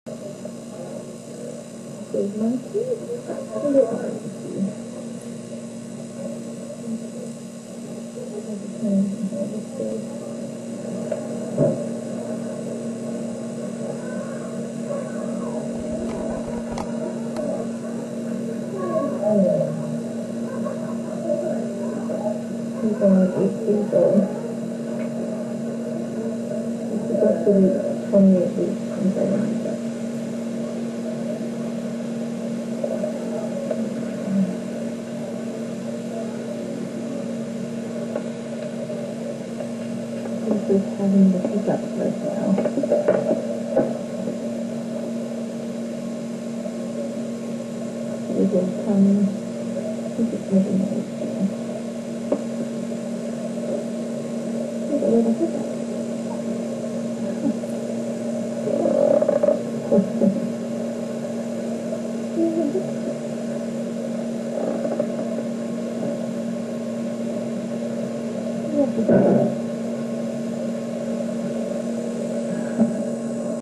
Big monkey. He's only 8 years old. He's supposed to be 28 weeks and 7 weeks. He's just having the hiccups right now. His little tummy. He's just making noise. He's a little hiccup. Yeah.